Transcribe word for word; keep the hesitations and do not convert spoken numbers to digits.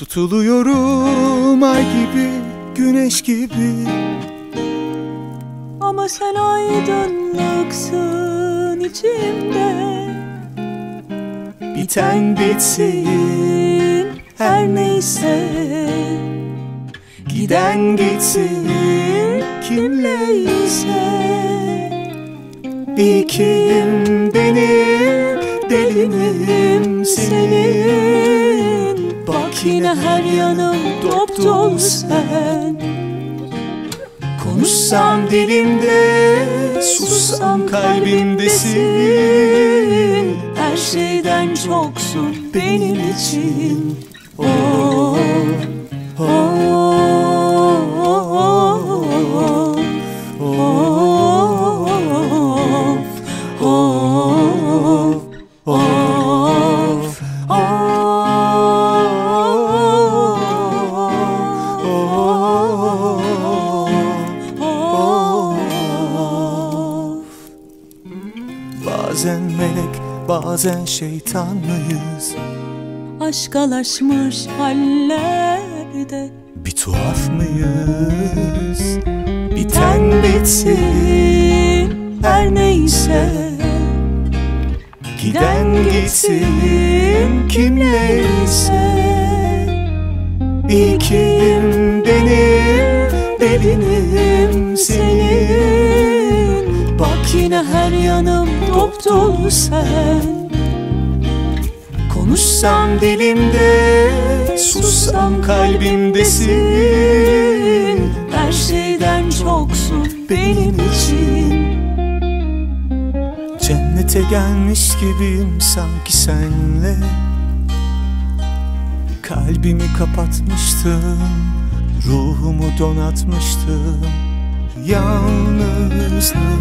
Tutuluyorum ay gibi, güneş gibi. Ama sen aydınlıksın içimde. Biten bitsin her neyse, giden gitsin kimleyse. İlkim benim, delinim senin. Bak yine her yanım dop dolu sen. Konuşsam dilimde, sussam kalbimdesin. Her şeyden çoksun benim için. Oh, oh, oh, oh, oh, oh, oh, Bazen melek, bazen şeytan mıyız? Aşkalaşmış hallerde Bir tuhaf mıyız? biten bitsin her neyse, Giden gitsin kimleyse. İlkim benim, delinim senin. bak yine her yanım dop dolu sen. Konuşsam dilimde, sussam kalbimdesin. Her şeyden çoksun benim için. Cennete gelmiş gibiyim sanki senle. Kalbimi kapatmıştım, ruhumu donatmıştım. Yalnızlık